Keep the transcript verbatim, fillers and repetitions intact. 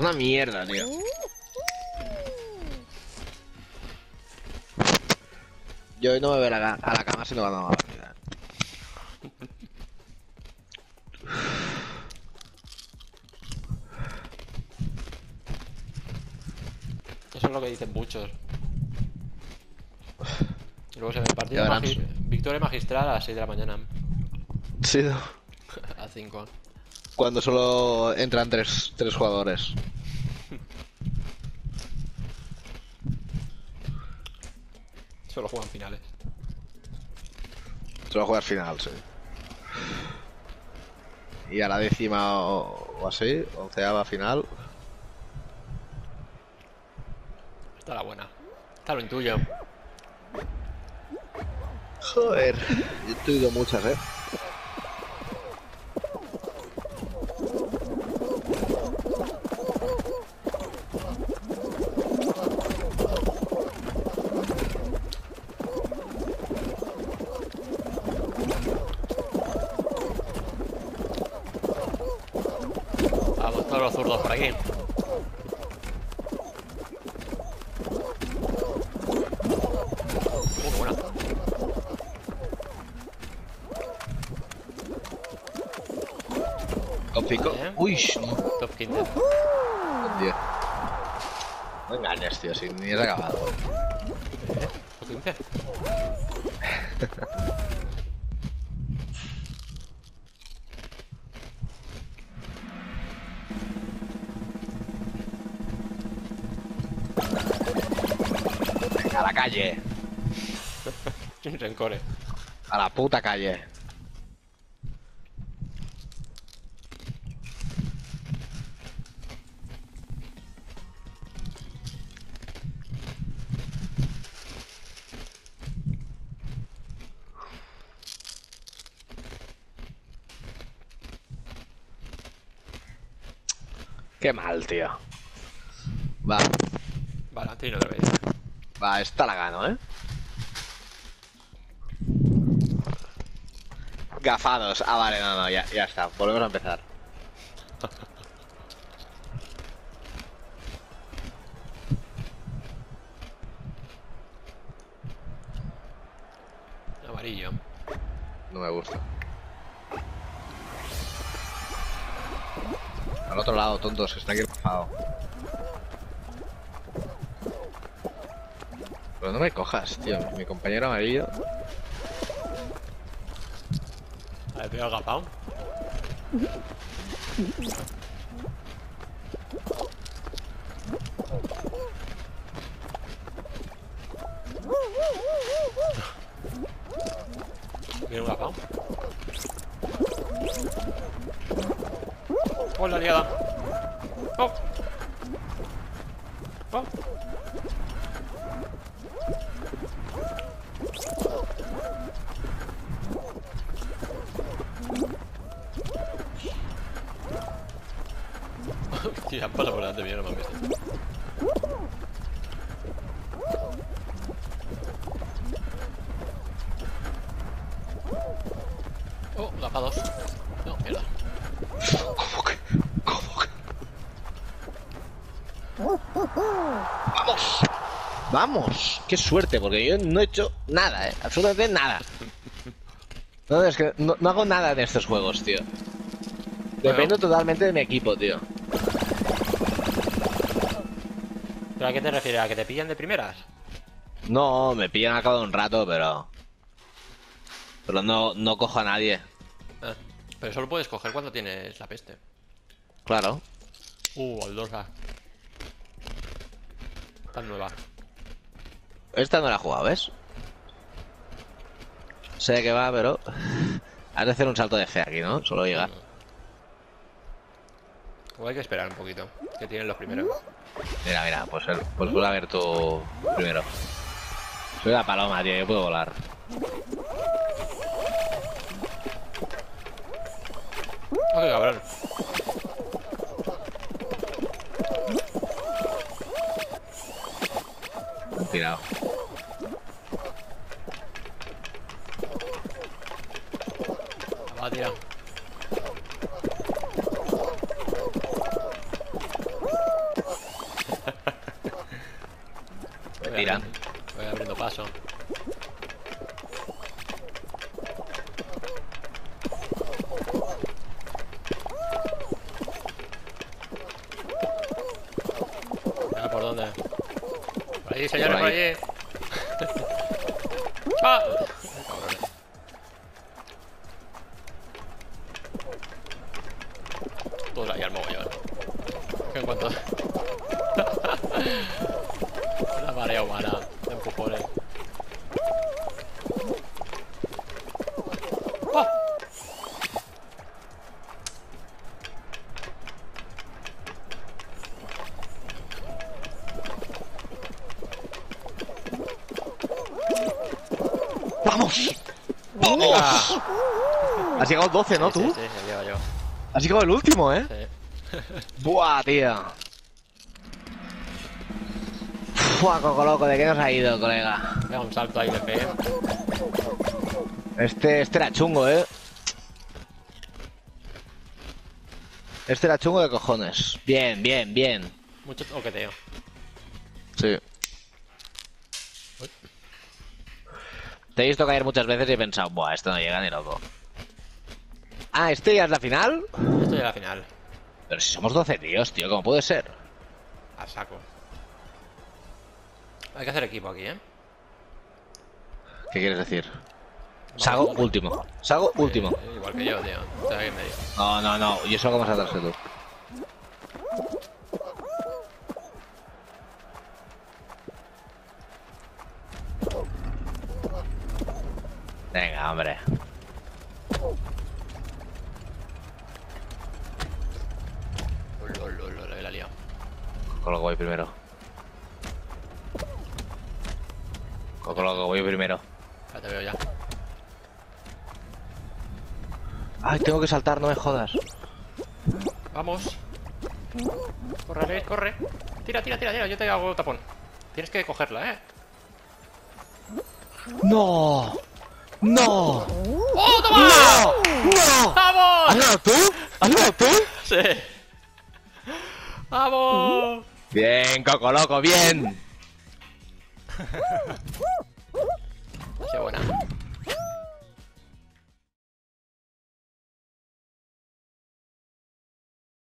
una mierda, tío. Yo hoy no me voy a la, a la cama si no ganamos la partida. Eso es lo que dicen muchos. Y luego se ve el partido Ya magi victoria magistral a las seis de la mañana. Sí, no. A cinco. Cuando solo entran tres, tres jugadores. Solo juegan finales. Solo jugar final, sí. Y a la décima o, o así, onceava final. Está la buena. Está lo intuyo. Joder, yo he tenido muchas, eh. Vamos, todos los zurdos por aquí. Muy buena. Top cinco. Bien. Uy, no. Top quince. Top diez. No engañes, tío, si ni has acabado. Top quince. A la calle. Sin rencores. A la puta calle. Qué mal, tío. Va, Vale, tiene otra vez. va, esta la gano, ¿eh? Gafados. Ah, vale, no, no, ya, ya está. Volvemos a empezar. Amarillo. No me gusta. Al otro lado, tontos, está aquí gafado. Pero no me cojas, tío. Mi compañero amarillo. A ver, pega el gafao. Viene un gafao. ¡Oh, la liada! ¡Oh! ¡Oh! Tía, pasa por delante mío, no me han visto. Oh, gafados. No, mierda. ¿Cómo que? ¿Cómo que? ¡Vamos! ¡Vamos! ¡Qué suerte! Porque yo no he hecho nada, ¿eh? Absolutamente nada. No, es que no, no hago nada en estos juegos, tío. Dependo totalmente de mi equipo, tío. ¿Pero a qué te refieres? ¿A que te pillan de primeras? No, me pillan a cabo de un rato, pero... Pero no, no cojo a nadie. Ah, pero solo puedes coger cuando tienes la peste. Claro. Uh, Aldosa. Tan nueva. Esta no la he jugado, ¿ves? Sé de qué va, pero... Has de hacer un salto de fe aquí, ¿no? Solo llegar. O hay que esperar un poquito. Que tienen los primeros. Mira, mira, pues, el- pues vuelve a ver tú primero. Soy la paloma, tío, yo puedo volar. ¡Oh, qué cabrón! Tirado. Va, tira. Se Voy tira. abriendo- Voy abriendo paso. Venga, ¿por dónde? Por ahí, señores, Por por ahí. allí. ¡Ah! Cabrones. Todos ahí al mogollón. Que en cuanto... Una marea humana de empujones. ¡Ah! ¡Vamos! ¡Vamos! Has llegado al doce, ¿no, Sí, tú? Sí, sí, he llegado yo. Has llegado el último, ¿eh? Sí. Buah, tío. Buah, Coco Loco, ¿de qué nos ha ido, colega? Pega un salto ahí, le pegué. Este, este era chungo, ¿eh? Este era chungo de cojones. Bien, bien, bien. Mucho toqueteo. Sí. Uy. Te he visto caer muchas veces y he pensado, buah, esto no llega ni loco. Ah, ¿este ya es la final? Esto ya es la final. Pero si somos doce tíos, tío, ¿cómo puede ser? A saco. Hay que hacer equipo aquí, ¿eh? ¿Qué quieres decir? Vamos, Sago vamos. último. Sago último. Eh, igual que yo, tío. Estoy aquí en medio. No, no, no. Y eso cómo saltarse tú. Venga, hombre. Lol, lol, lol, lol, la he liado. Coco Loco voy primero. Coco Loco voy primero. Ya te veo ya. Ay, tengo que saltar, no me jodas. Vamos. Corre, Alex, corre. Tira, tira, tira, tira. Yo te hago tapón. Tienes que cogerla, ¿eh? ¡No! ¡No! ¡Oh, toma! ¡No! ¡No! ¿Has ¡Vamos! ganado tú? ¿Has ganado tú? Sí. ¡Vamos! Bien, Coco Loco, bien.